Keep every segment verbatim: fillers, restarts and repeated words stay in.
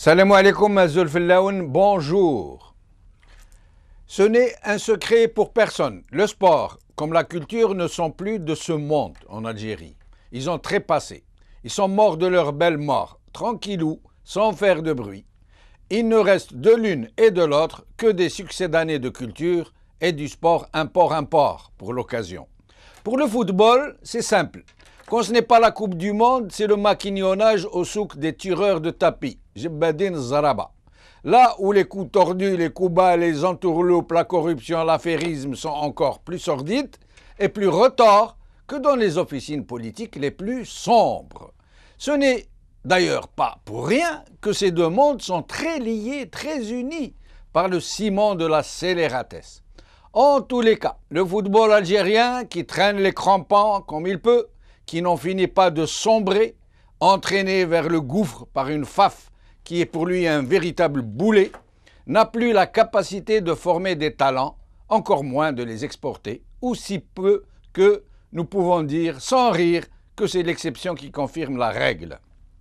Salam alaikum Zulfillaoun, bonjour. Ce n'est un secret pour personne. Le sport, comme la culture, ne sont plus de ce monde en Algérie. Ils ont trépassé. Ils sont morts de leur belle mort, tranquillou, sans faire de bruit. Il ne reste de l'une et de l'autre que des succédanés de culture et du sport import-import pour l'occasion. Pour le football, c'est simple. Quand ce n'est pas la Coupe du Monde, c'est le maquignonnage au souk des tireurs de tapis. Jebadine Zaraba. Là où les coups tordus, les coups bas, les entourloupes, la corruption, l'affairisme sont encore plus sordides et plus retors que dans les officines politiques les plus sombres. Ce n'est d'ailleurs pas pour rien que ces deux mondes sont très liés, très unis par le ciment de la scélératesse. En tous les cas, le football algérien qui traîne les crampons comme il peut, qui n'en finit pas de sombrer, entraîné vers le gouffre par une F A F qui est pour lui un véritable boulet, n'a plus la capacité de former des talents, encore moins de les exporter, ou si peu que nous pouvons dire sans rire que c'est l'exception qui confirme la règle.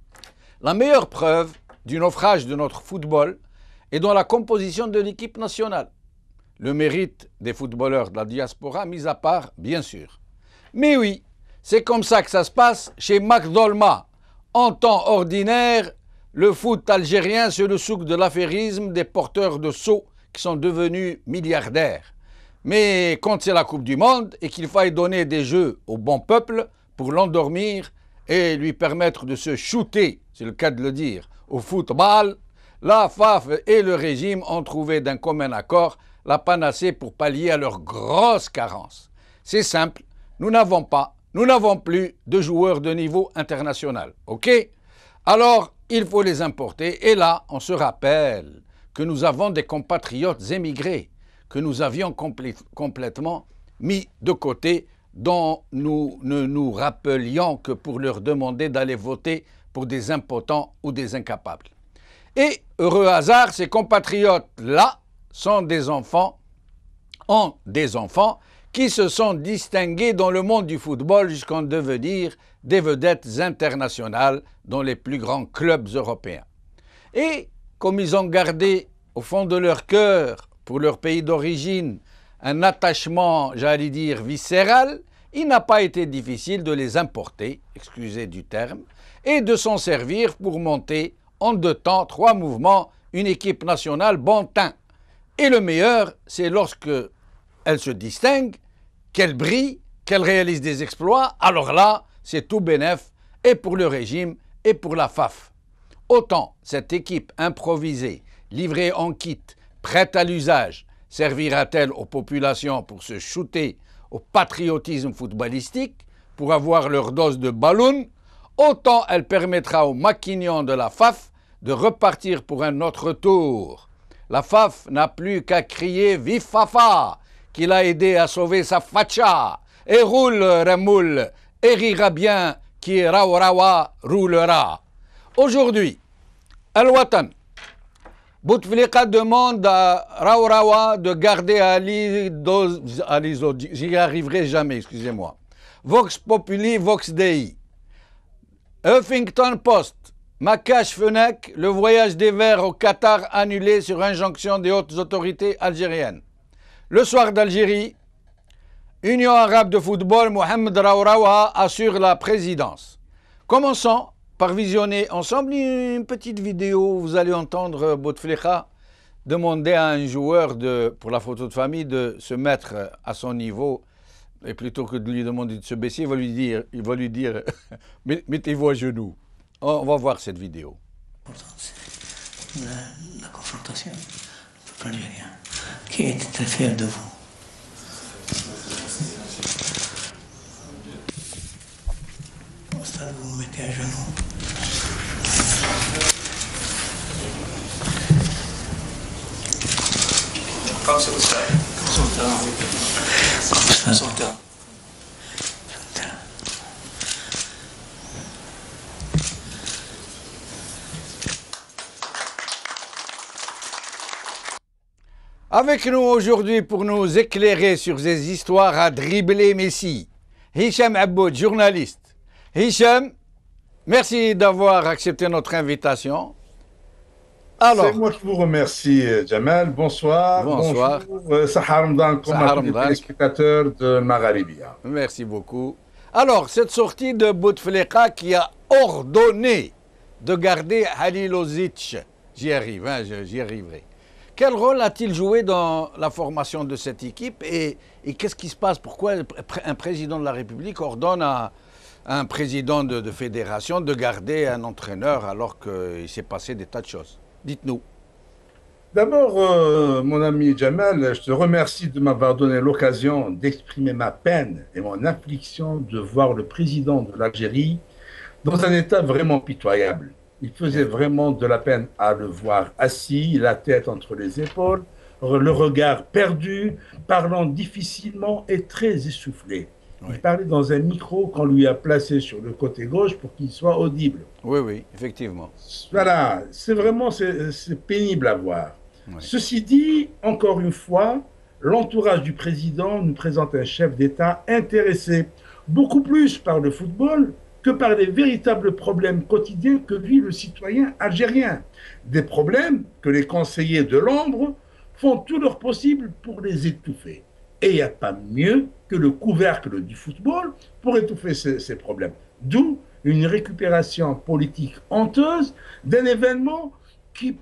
La meilleure preuve du naufrage de notre football est dans la composition de l'équipe nationale. Le mérite des footballeurs de la diaspora mis à part, bien sûr. Mais oui, c'est comme ça que ça se passe chez McDolma. En temps ordinaire, le foot algérien, c'est le souk de l'affairisme des porteurs de seaux qui sont devenus milliardaires. Mais quand c'est la Coupe du Monde et qu'il faille donner des jeux au bon peuple pour l'endormir et lui permettre de se shooter, c'est le cas de le dire, au football, la F A F et le régime ont trouvé d'un commun accord la panacée pour pallier à leurs grosses carences. C'est simple, nous n'avons pas, nous n'avons plus de joueurs de niveau international, ok? Alors, il faut les importer, et là, on se rappelle que nous avons des compatriotes émigrés, que nous avions complé- complètement mis de côté, dont nous ne nous rappelions que pour leur demander d'aller voter pour des impotents ou des incapables. Et, heureux hasard, ces compatriotes-là sont des enfants, ont des enfants qui se sont distingués dans le monde du football jusqu'en devenir des vedettes internationales dans les plus grands clubs européens. Et comme ils ont gardé au fond de leur cœur, pour leur pays d'origine, un attachement, j'allais dire, viscéral, il n'a pas été difficile de les importer, excusez du terme, et de s'en servir pour monter en deux temps, trois mouvements, une équipe nationale bon teint. Et le meilleur, c'est lorsque elle se distingue, qu'elle brille, qu'elle réalise des exploits, alors là, c'est tout bénef, et pour le régime, et pour la F A F. Autant cette équipe improvisée, livrée en kit, prête à l'usage, servira-t-elle aux populations pour se shooter au patriotisme footballistique, pour avoir leur dose de ballon, autant elle permettra aux maquignons de la F A F de repartir pour un autre tour. La F A F n'a plus qu'à crier « Vive Fafa !» qu'il a aidé à sauver sa facha. Et roule, Ramoul, et rira bien qui Raourawa roulera. Aujourd'hui, Al-Watan, Bouteflika demande à Raourawa de garder Ali Zo, j'y arriverai jamais, excusez-moi. Vox Populi, Vox Dei. Huffington Post, Makash Fenek, le voyage des Verts au Qatar annulé sur injonction des hautes autorités algériennes. Le soir d'Algérie, Union arabe de football, Mohamed Raourawa assure la présidence. Commençons par visionner ensemble une petite vidéo. Vous allez entendre Bouteflika demander à un joueur de, pour la photo de famille de se mettre à son niveau. Et plutôt que de lui demander de se baisser, il va lui dire, il va lui dire mettez-vous à genoux. On va voir cette vidéo. La, la confrontation, le peuple algérien, qui était très fier de vous. Au stade, vous vous mettez à genoux. Comme c'est au stade. Comme sur le terrain. Comme sur le terrain. Avec nous aujourd'hui pour nous éclairer sur ces histoires à dribbler Messi, Hicham Aboud, journaliste. Hicham, merci d'avoir accepté notre invitation. Alors, c'est moi qui vous remercie, Jamal. Bonsoir. Bonsoir. Bonjour. Sahar Ramadan, comme à tous les téléspectateurs de Magharibia. Merci beaucoup. Alors, cette sortie de Bouteflika qui a ordonné de garder Halilovic, j'y arrive, hein, j'y arriverai. Quel rôle a-t-il joué dans la formation de cette équipe et, et qu'est-ce qui se passe? Pourquoi un président de la République ordonne à un président de, de fédération de garder un entraîneur alors qu'il s'est passé des tas de choses? Dites-nous. D'abord, euh, mon ami Jamal, je te remercie de m'avoir donné l'occasion d'exprimer ma peine et mon affliction de voir le président de l'Algérie dans un état vraiment pitoyable. Il faisait vraiment de la peine à le voir assis, la tête entre les épaules, le regard perdu, parlant difficilement et très essoufflé. Oui. Il parlait dans un micro qu'on lui a placé sur le côté gauche pour qu'il soit audible. Oui, oui, effectivement. Voilà, c'est vraiment c'est pénible à voir. Oui. Ceci dit, encore une fois, l'entourage du président nous présente un chef d'État intéressé beaucoup plus par le football que par les véritables problèmes quotidiens que vit le citoyen algérien. Des problèmes que les conseillers de l'ombre font tout leur possible pour les étouffer. Et il n'y a pas mieux que le couvercle du football pour étouffer ces, ces problèmes. D'où une récupération politique honteuse d'un événement qui,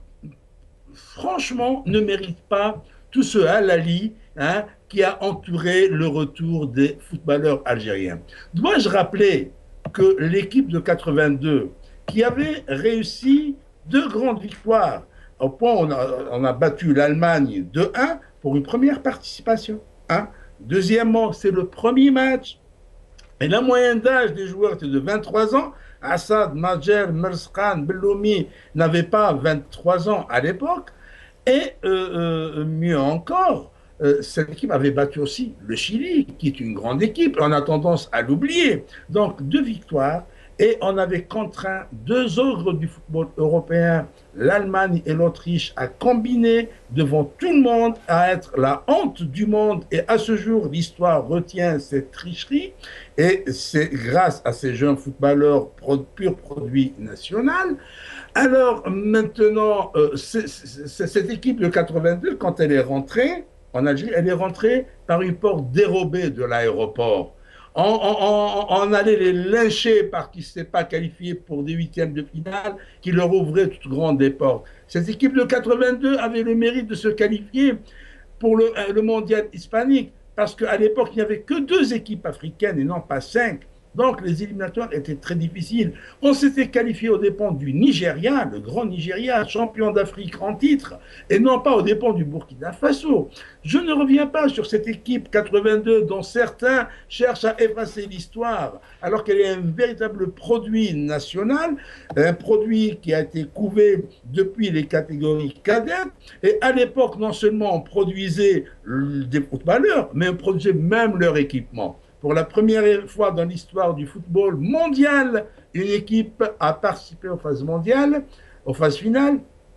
franchement, ne mérite pas tout ce halali hein, qui a entouré le retour des footballeurs algériens. Dois-je rappeler que l'équipe de quatre-vingt-deux, qui avait réussi deux grandes victoires, au point où on a, on a battu l'Allemagne deux un pour une première participation. Hein. Deuxièmement, c'est le premier match. Et la moyenne d'âge des joueurs était de vingt-trois ans. Assad, Majer, Merzkan, Belloumi n'avaient pas vingt-trois ans à l'époque. Et euh, euh, mieux encore, euh, cette équipe avait battu aussi le Chili, qui est une grande équipe. On a tendance à l'oublier. Donc, deux victoires. Et on avait contraint deux ogres du football européen, l'Allemagne et l'Autriche, à combiner devant tout le monde, à être la honte du monde. Et à ce jour, l'histoire retient cette tricherie. Et c'est grâce à ces jeunes footballeurs pur produit national. Alors maintenant, euh, c'est, c'est, cette équipe de quatre-vingt-deux, quand elle est rentrée en Algérie, elle est rentrée par une porte dérobée de l'aéroport. On, on, on, on allait les lyncher parce qu'ils ne s'étaient pas qualifiés pour des huitièmes de finale, qui leur ouvraient toutes grandes des portes. Cette équipe de quatre-vingt-deux avait le mérite de se qualifier pour le, le mondial hispanique, parce qu'à l'époque, il n'y avait que deux équipes africaines et non pas cinq. Donc, les éliminatoires étaient très difficiles. On s'était qualifié aux dépens du Nigeria, le grand Nigeria, champion d'Afrique en titre, et non pas aux dépens du Burkina Faso. Je ne reviens pas sur cette équipe quatre-vingt-deux dont certains cherchent à effacer l'histoire, alors qu'elle est un véritable produit national, un produit qui a été couvé depuis les catégories cadettes. Et à l'époque, non seulement on produisait des footballeurs, mais on produisait même leur équipement. Pour la première fois dans l'histoire du football mondial, une équipe a participé aux phases mondiales, aux phases finales,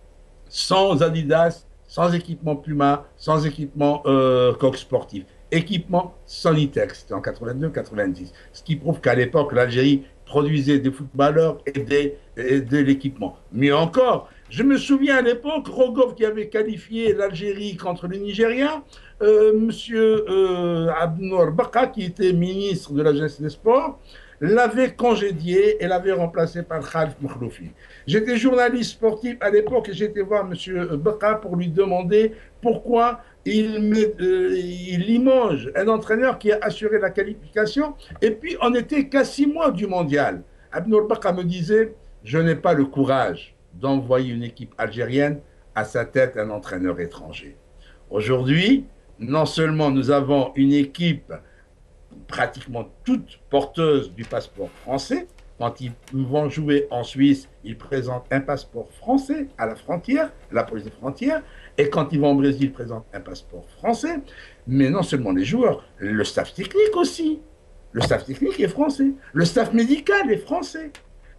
sans Adidas, sans équipement Puma, sans équipement euh, Coq Sportif. Équipement Sonitex, c'était en quatre-vingt-deux quatre-vingt-dix. Ce qui prouve qu'à l'époque, l'Algérie produisait des footballeurs et, des, et de l'équipement. Mieux encore, je me souviens à l'époque, Rogov qui avait qualifié l'Algérie contre le Nigeria, euh, monsieur euh, Abnour Baka, qui était ministre de la Jeunesse et des Sports, l'avait congédié et l'avait remplacé par Khalif Mkhloufi. J'étais journaliste sportif à l'époque et j'étais voir monsieur Baka pour lui demander pourquoi il, met, euh, il limoge un entraîneur qui a assuré la qualification et puis on n'était qu'à six mois du mondial. Abnour Baka me disait, je n'ai pas le courage d'envoyer une équipe algérienne à sa tête un entraîneur étranger. Aujourd'hui, non seulement nous avons une équipe pratiquement toute porteuse du passeport français, quand ils vont jouer en Suisse, ils présentent un passeport français à la frontière, à la police des frontières, et quand ils vont au Brésil, ils présentent un passeport français, mais non seulement les joueurs, le staff technique aussi. Le staff technique est français, le staff médical est français,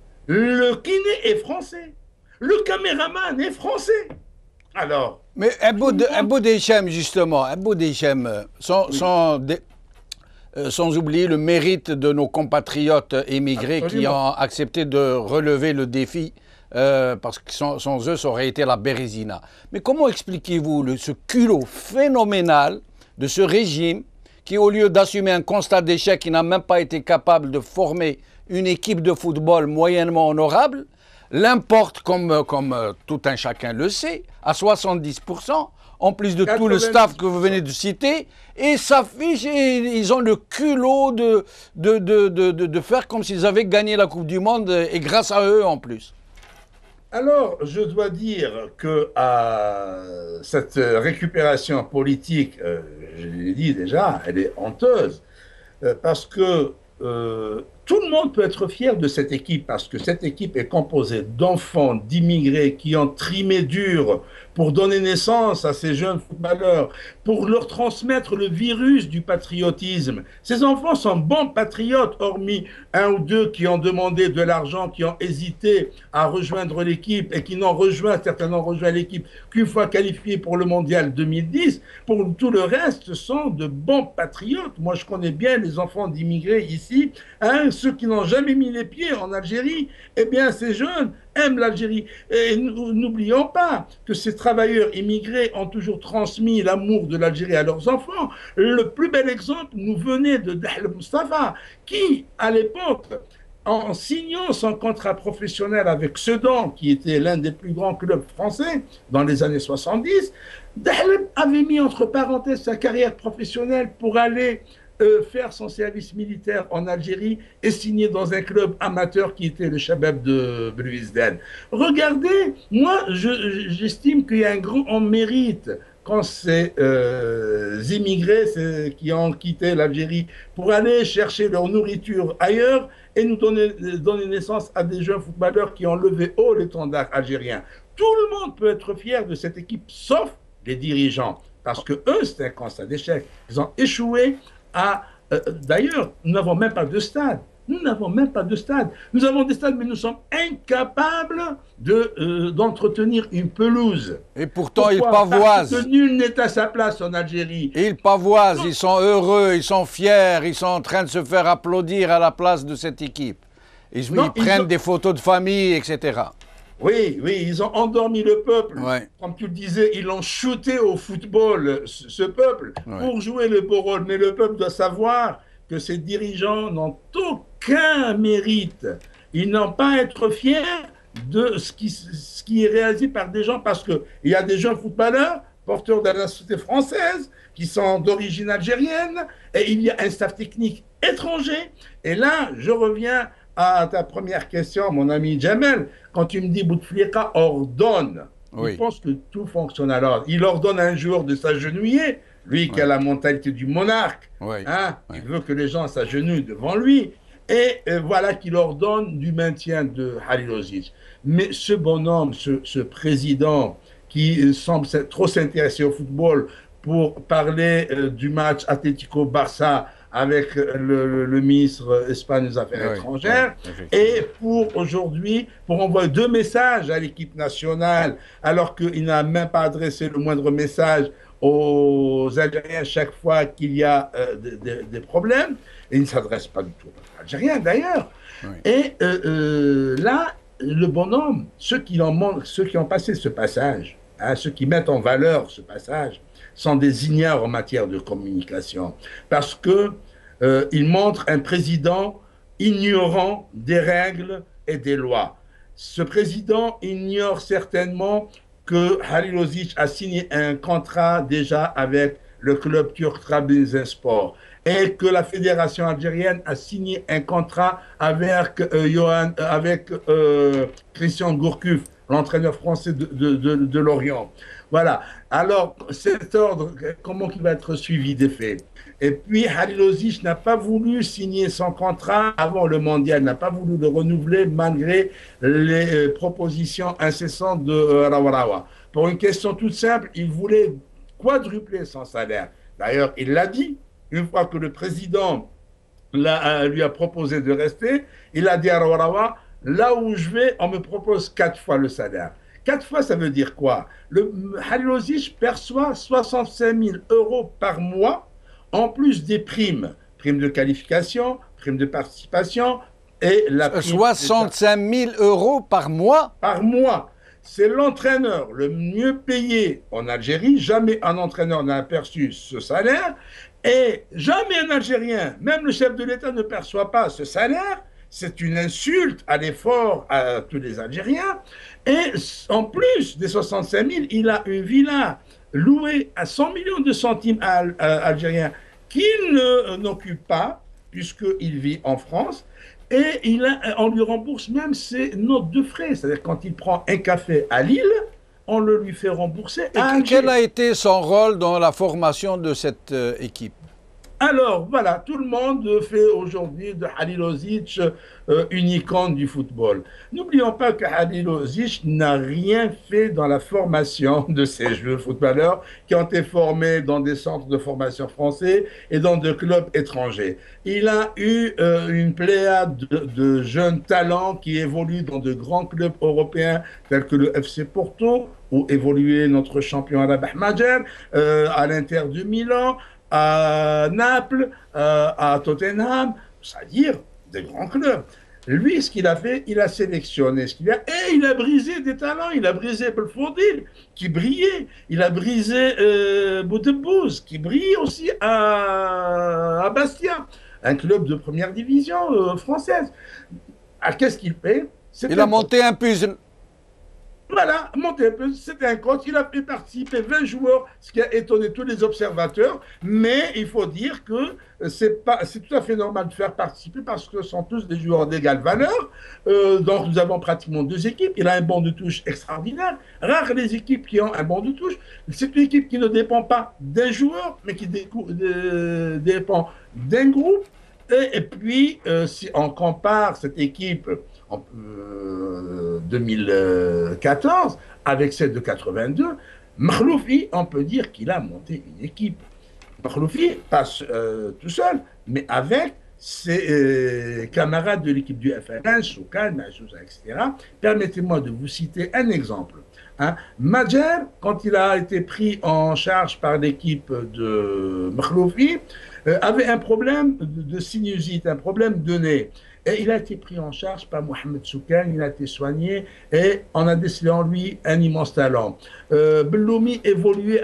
le kiné est français, le caméraman est français. Alors... Mais Abou Deschem, justement, Abou Deschem, sans, oui. sans, de, euh, sans oublier le mérite de nos compatriotes émigrés Absolument. Qui ont accepté de relever le défi euh, parce que sans, sans eux, ça aurait été la Bérésina. Mais comment expliquez-vous ce culot phénoménal de ce régime qui, au lieu d'assumer un constat d'échec, qui n'a même pas été capable de former une équipe de football moyennement honorable, l'importe, comme, comme euh, tout un chacun le sait, à soixante-dix pour cent, en plus de tout le staff que vous venez de citer, et s'affichent, et ils ont le culot de, de, de, de, de, de faire comme s'ils avaient gagné la Coupe du Monde, et grâce à eux en plus. Alors, je dois dire que à cette récupération politique, euh, je l'ai dit déjà, elle est honteuse, euh, parce que euh, tout le monde peut être fier de cette équipe, parce que cette équipe est composée d'enfants, d'immigrés qui ont trimé dur pour donner naissance à ces jeunes footballeurs, pour leur transmettre le virus du patriotisme. Ces enfants sont bons patriotes, hormis un ou deux qui ont demandé de l'argent, qui ont hésité à rejoindre l'équipe et qui n'ont rejoint, certains n'ont rejoint l'équipe qu'une fois qualifiés pour le mondial deux mille dix. Pour tout le reste, ce sont de bons patriotes. Moi, je connais bien les enfants d'immigrés ici, hein, ceux qui n'ont jamais mis les pieds en Algérie. Eh bien, ces jeunes aiment l'Algérie. Et n'oublions pas que ces travailleurs immigrés ont toujours transmis l'amour de l'Algérie à leurs enfants. Le plus bel exemple nous venait de Dahl Mustafa, qui, à l'époque, en signant son contrat professionnel avec Sedan, qui était l'un des plus grands clubs français dans les années soixante-dix, Dahl avait mis entre parenthèses sa carrière professionnelle pour aller Euh, faire son service militaire en Algérie et signer dans un club amateur qui était le Shabab de Belouizdad. Regardez, moi, j'estime qu'il y a un grand mérite quand ces euh, immigrés qui ont quitté l'Algérie pour aller chercher leur nourriture ailleurs et nous donner, donner naissance à des jeunes footballeurs qui ont levé haut l'étendard algérien. Tout le monde peut être fier de cette équipe, sauf les dirigeants, parce que eux, c'est un constat d'échec. Ils ont échoué. Ah, euh, d'ailleurs, nous n'avons même pas de stade. Nous n'avons même pas de stade. Nous avons des stades, mais nous sommes incapables de, euh, d'entretenir une pelouse. Et pourtant, Pourquoi? ils pavoisent. Parce que nul n'est à sa place en Algérie. Ils pavoisent, ils sont heureux, ils sont fiers, ils sont en train de se faire applaudir à la place de cette équipe. Ils, non, ils prennent ils ont... des photos de famille, et cetera. Oui, oui, ils ont endormi le peuple. Ouais. Comme tu le disais, ils l'ont shooté au football, ce, ce peuple, ouais. pour jouer le beau rôle. Mais le peuple doit savoir que ces dirigeants n'ont aucun mérite. Ils n'ont pas à être fiers de ce qui, ce qui est réalisé par des gens, parce qu'il y a des jeunes footballeurs porteurs de la nationalité française qui sont d'origine algérienne, et il y a un staff technique étranger. Et là, je reviens à ta première question, mon ami Jamel, quand tu me dis Bouteflika ordonne, oui. Je pense que tout fonctionne alors. Il ordonne à un joueur de s'agenouiller, lui oui. qui a la mentalité du monarque, oui. hein, oui. il veut que les gens s'agenouillent devant lui, et euh, voilà qu'il ordonne du maintien de Halilovic. Mais ce bonhomme, ce, ce président qui euh, semble trop s'intéresser au football pour parler euh, du match Atlético-Barça avec le, le, le ministre espagnol des Affaires oui, étrangères, oui, et pour aujourd'hui, pour envoyer deux messages à l'équipe nationale, alors qu'il n'a même pas adressé le moindre message aux Algériens chaque fois qu'il y a euh, des, des, des problèmes, et il ne s'adresse pas du tout aux Algériens d'ailleurs. Oui. Et euh, euh, là, le bonhomme, ceux qui, en, ceux qui ont passé ce passage, hein, ceux qui mettent en valeur ce passage, sont des ignares en matière de communication, parce que euh, il montre un président ignorant des règles et des lois. Ce président ignore certainement que Halilovic a signé un contrat déjà avec le club turc Trabzonspor et que la fédération algérienne a signé un contrat avec euh, Johan, avec euh, Christian Gourcuff, l'entraîneur français de, de, de, de Lorient. Voilà. Alors, cet ordre, comment il va être suivi des faits? Et puis, Halilovic n'a pas voulu signer son contrat avant le mondial, n'a pas voulu le renouveler malgré les euh, propositions incessantes de euh, Rawarawa. Pour une question toute simple, il voulait quadrupler son salaire. D'ailleurs, il l'a dit, une fois que le président l'a, euh, lui a proposé de rester, il a dit à Rawarawa, là où je vais, on me propose quatre fois le salaire. Quatre fois, ça veut dire quoi? Le Halilovic perçoit soixante-cinq mille euros par mois, en plus des primes. Primes de qualification, primes de participation, Et la prime, soixante-cinq mille euros par mois? Par mois. C'est l'entraîneur le mieux payé en Algérie. Jamais un entraîneur n'a perçu ce salaire. Et jamais un Algérien, même le chef de l'État, ne perçoit pas ce salaire. C'est une insulte à l'effort à tous les Algériens. Et en plus des soixante-cinq mille, il a une villa louée à cent millions de centimes à, à, algériens qu'il n'occupe pas, puisqu'il vit en France. Et il a, on lui rembourse même ses notes de frais. C'est-à-dire quand il prend un café à Lille, on le lui fait rembourser à Alger. Quel a été son rôle dans la formation de cette euh, équipe? Alors, voilà, tout le monde fait aujourd'hui de Halilovic euh, une icône du football. N'oublions pas que Halilovic n'a rien fait dans la formation de ces jeunes footballeurs qui ont été formés dans des centres de formation français et dans des clubs étrangers. Il a eu euh, une pléiade de, de jeunes talents qui évoluent dans de grands clubs européens tels que le F C Porto, où évoluait notre champion Rabah Majer, euh, à l'Inter de Milan, à Naples, euh, à Tottenham, c'est-à-dire des grands clubs. Lui, ce qu'il a fait, il a sélectionné ce qu'il a, et il a brisé des talents. Il a brisé Belfodil, qui brillait. Il a brisé euh, Boutebouz, qui brille aussi à, à Bastia, un club de première division euh, française. Ah, qu'est-ce qu'il fait? Il a monté un puzzle. Voilà, monté un peu, c'était un coach, il a fait participer vingt joueurs, ce qui a étonné tous les observateurs, mais il faut dire que c'est pas, c'est tout à fait normal de faire participer parce que ce sont tous des joueurs d'égale valeur, euh, donc nous avons pratiquement deux équipes, il a un banc de touche extraordinaire, rares les équipes qui ont un banc de touche, c'est une équipe qui ne dépend pas d'un joueur, mais qui de, dépend d'un groupe, et, et puis euh, si on compare cette équipe en euh, deux mille quatorze, avec celle de quatre-vingt-deux, Makhloufi, on peut dire qu'il a monté une équipe. Makhloufi passe euh, tout seul, mais avec ses euh, camarades de l'équipe du F L N, Soukan, Majouza, et cetera. Permettez-moi de vous citer un exemple. Hein. Majer, quand il a été pris en charge par l'équipe de Makhloufi, euh, avait un problème de, de sinusite, un problème de nez. Et il a été pris en charge par Mohamed Soukan, il a été soigné et on a décelé en lui un immense talent. Euh, Belloumi évoluait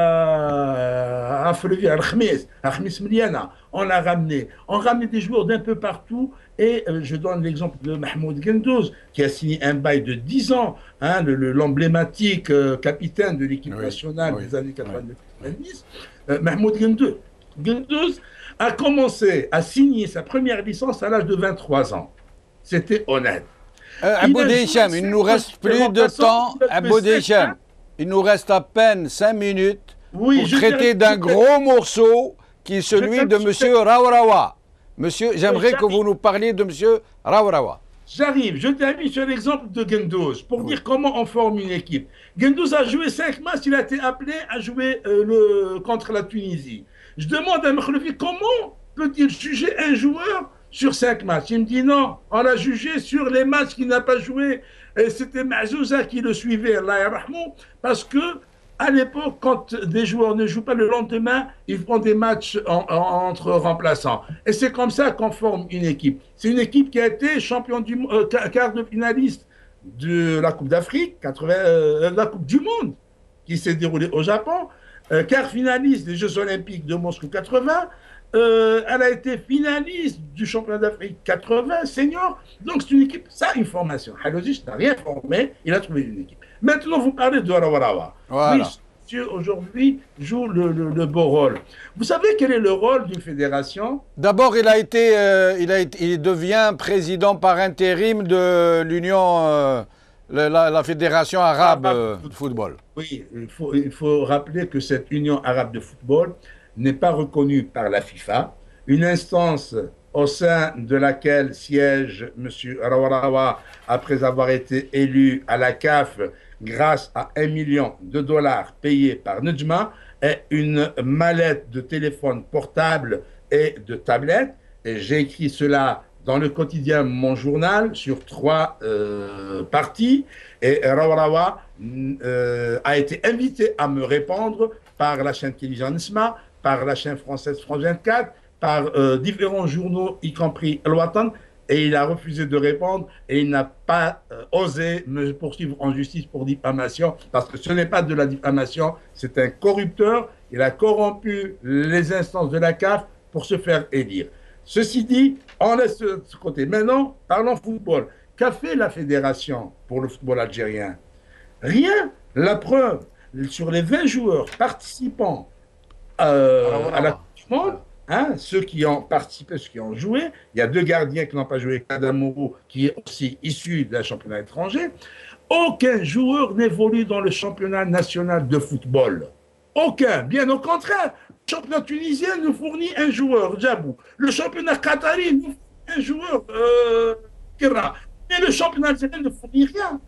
à, à Fleury, à Khmis, à Khmis Mliana. On l'a ramené. On ramenait des joueurs d'un peu partout et euh, je donne l'exemple de Mahmoud Gendouz qui a signé un bail de dix ans, hein, l'emblématique euh, capitaine de l'équipe oui, nationale oui, des années quatre-vingt-dix. Oui. Euh, Mahmoud Gendouz. Gendouz a commencé à signer sa première licence à l'âge de vingt-trois ans. C'était honnête. Euh, Abou Deschem, il nous reste plus de temps. Abou Deschem, il nous reste à peine cinq minutes oui, pour traiter d'un gros morceau qui est celui de M. Rawraoua. Monsieur, j'aimerais que vous nous parliez de M. Rawraoua. J'arrive, je termine sur l'exemple de Gendouz pour oui. dire comment on forme une équipe. Gendouz a joué cinq matchs, il a été appelé à jouer euh, le, contre la Tunisie. Je demande à Makhloufi comment peut-il juger un joueur sur cinq matchs. Il me dit non, on l'a jugé sur les matchs qu'il n'a pas joué. Et c'était Mazouza qui le suivait, Allah yarhamou, parce que à l'époque, quand des joueurs ne jouent pas le lendemain, ils font des matchs en, en, entre remplaçants. Et c'est comme ça qu'on forme une équipe. C'est une équipe qui a été champion du euh, quart de finaliste de la Coupe d'Afrique, euh, la Coupe du Monde, qui s'est déroulée au Japon. Euh, quart finaliste des Jeux Olympiques de Moscou quatre-vingts, euh, elle a été finaliste du Championnat d'Afrique quatre-vingts, senior. Donc c'est une équipe, ça une formation. Halilovic n'a rien formé, il a trouvé une équipe. Maintenant vous parlez de Rawraoua. Voilà. Oui, monsieur aujourd'hui joue le, le, le beau rôle. Vous savez quel est le rôle d'une fédération? D'abord, il a été, euh, il a été, il devient président par intérim de l'Union. Euh, La, la, la Fédération arabe euh, de football. Oui, il faut, il faut rappeler que cette Union arabe de football n'est pas reconnue par la FIFA, une instance au sein de laquelle siège M. Rawraoua après avoir été élu à la C A F grâce à un million de dollars payés par Nejma et une mallette de téléphone portable et de tablettes. Et j'ai écrit cela dans le quotidien Mon Journal, sur trois euh, parties, et Rawraoua euh, a été invité à me répondre par la chaîne télévision Nisma, par la chaîne française France vingt-quatre, par euh, différents journaux, y compris Al Watan, et il a refusé de répondre et il n'a pas euh, osé me poursuivre en justice pour diffamation parce que ce n'est pas de la diffamation, c'est un corrupteur. Il a corrompu les instances de la C A F pour se faire élire. Ceci dit, on laisse ce côté. Maintenant, parlons football. Qu'a fait la fédération pour le football algérien? Rien. La preuve, sur les vingt joueurs participants euh, Alors, voilà. à la Coupe du Monde, hein, ceux qui ont participé, ceux qui ont joué, il y a deux gardiens qui n'ont pas joué, Kadamourou, qui est aussi issu d'un championnat étranger. Aucun joueur n'évolue dans le championnat national de football. Aucun. Bien au contraire. Le championnat tunisien nous fournit un joueur, Djabou. Le championnat qatari nous fournit un joueur, euh, Kira. Mais le championnat algérien ne fournit rien.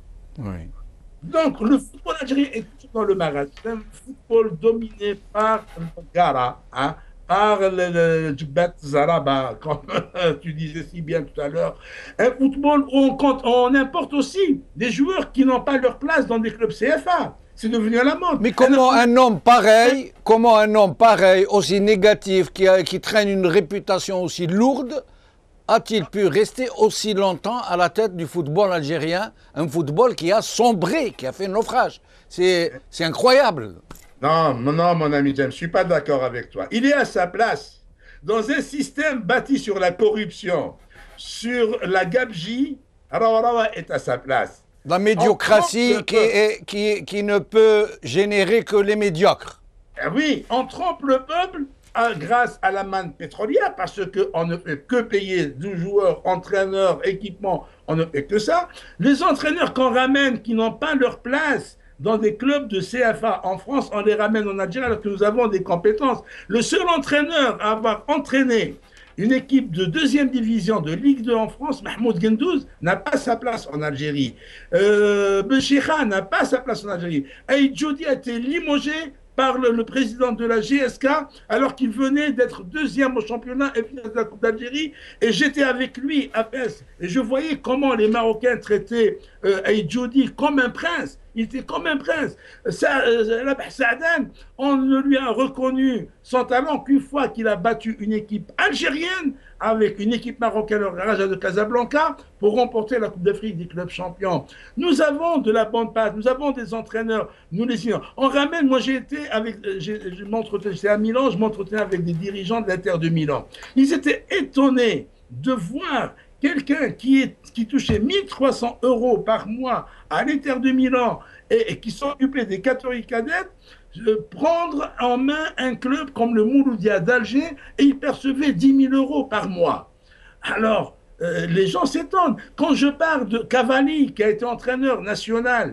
Oui. Donc, le football algérien est dans le marais. C'est un football dominé par le Gara, hein, par le Djibet Zaraba, comme tu disais si bien tout à l'heure. Un football où on, compte, on importe aussi des joueurs qui n'ont pas leur place dans des clubs C F A. C'est devenu à la mode. Mais comment un homme pareil, comment un homme pareil, aussi négatif, qui, a, qui traîne une réputation aussi lourde, a-t-il pu rester aussi longtemps à la tête du football algérien, un football qui a sombré, qui a fait naufrage? C'est incroyable. Non, non, mon ami James, je ne suis pas d'accord avec toi. Il est à sa place. Dans un système bâti sur la corruption, sur la gabegie, Rawarawa est à sa place. La médiocratie qui, est, qui, qui ne peut générer que les médiocres. Oui, on trompe le peuple à, grâce à la manne pétrolière, parce qu'on ne fait que payer deux joueurs, entraîneurs, équipements, on ne fait que ça. Les entraîneurs qu'on ramène qui n'ont pas leur place dans des clubs de C F A en France, on les ramène en Algérie alors que nous avons des compétences. Le seul entraîneur à avoir entraîné une équipe de deuxième division de Ligue deux en France, Mahmoud Gendouz, n'a pas sa place en Algérie. Euh, Béchira n'a pas sa place en Algérie. Aïd Djoudi a été limogé par le, le président de la G S K alors qu'il venait d'être deuxième au championnat et finale de la Coupe d'Algérie. Et j'étais avec lui à Fès. Et je voyais comment les Marocains traitaient euh, Aïd Djoudi comme un prince. Il était comme un prince. Ça, euh, Saadan, on ne lui a reconnu son talent qu'une fois qu'il a battu une équipe algérienne avec une équipe marocaine, le Raja de Casablanca, pour remporter la Coupe d'Afrique des clubs champions. Nous avons de la bonne patte, nous avons des entraîneurs, nous les signons. On ramène, moi j'ai été avec, je m'entretenais, j'étais à Milan, je m'entretenais avec des dirigeants de l'Inter de Milan. Ils étaient étonnés de voir quelqu'un qui, est, qui touchait mille trois cents euros par mois à l'Inter de Milan et, et qui s'occupait des catégories cadettes, euh, prendre en main un club comme le Mouloudia d'Alger et il percevait dix mille euros par mois. Alors, euh, les gens s'étonnent. Quand je parle de Cavalli, qui a été entraîneur national,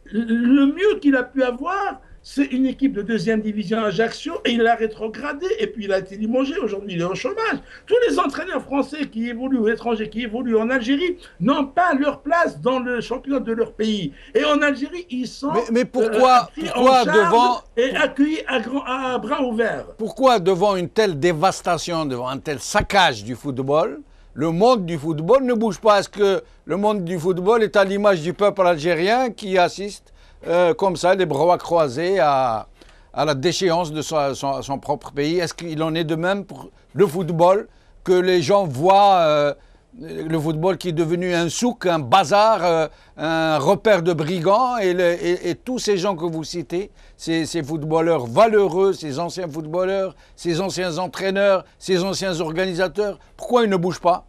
le mieux qu'il a pu avoir, c'est une équipe de deuxième division à Ajaccio et il l'a rétrogradé et puis il a été limogé. Aujourd'hui, il est au chômage. Tous les entraîneurs français qui évoluent ou étrangers qui évoluent en Algérie n'ont pas leur place dans le championnat de leur pays. Et en Algérie, ils sont mais, mais pourquoi, euh, pourquoi devant et accueillis à, grand, à bras ouverts. Pourquoi devant une telle dévastation, devant un tel saccage du football, le monde du football ne bouge pas? Est-ce que le monde du football est à l'image du peuple algérien qui assiste Euh, comme ça, les bras croisés à, à la déchéance de son, son, son propre pays? Est-ce qu'il en est de même pour le football, que les gens voient euh, le football qui est devenu un souk, un bazar, euh, un repère de brigands, et, le, et, et tous ces gens que vous citez, ces, ces footballeurs valeureux, ces anciens footballeurs, ces anciens entraîneurs, ces anciens organisateurs, pourquoi ils ne bougent pas?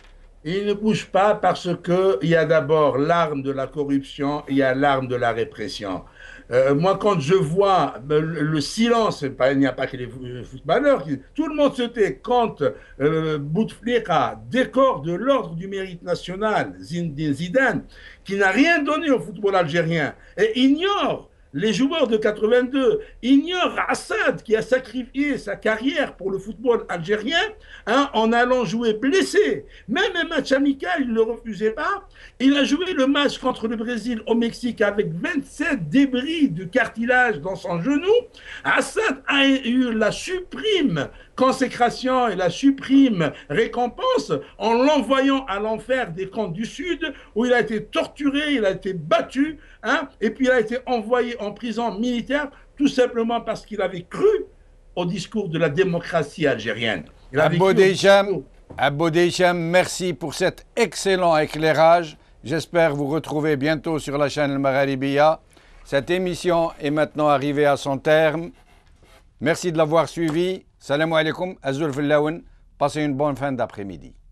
Il ne bouge pas parce qu'il y a d'abord l'arme de la corruption, il y a l'arme de la répression. Euh, moi, quand je vois le, le silence, il n'y a pas que les footballeurs, qui, tout le monde se tait quand euh, Bouteflika, décore de l'ordre du mérite national, Zidane, qui n'a rien donné au football algérien, et ignore les joueurs de quatre-vingt-deux, ignorent Assad qui a sacrifié sa carrière pour le football algérien hein, en allant jouer blessé. Même un match amical, il ne le refusait pas. Il a joué le match contre le Brésil au Mexique avec vingt-sept débris de cartilage dans son genou. Assad a eu la suprême consécration et la suprême récompense en l'envoyant à l'enfer des camps du Sud où il a été torturé, il a été battu hein, et puis il a été envoyé en prison militaire tout simplement parce qu'il avait cru au discours de la démocratie algérienne. Il avait Abou Dejam, Abou Deichem, merci pour cet excellent éclairage. J'espère vous retrouver bientôt sur la chaîne El Magharibiya. Cette émission est maintenant arrivée à son terme. Merci de l'avoir suivi. Salam alaikum, Azul Fillaoun. Passez une bonne fin d'après-midi.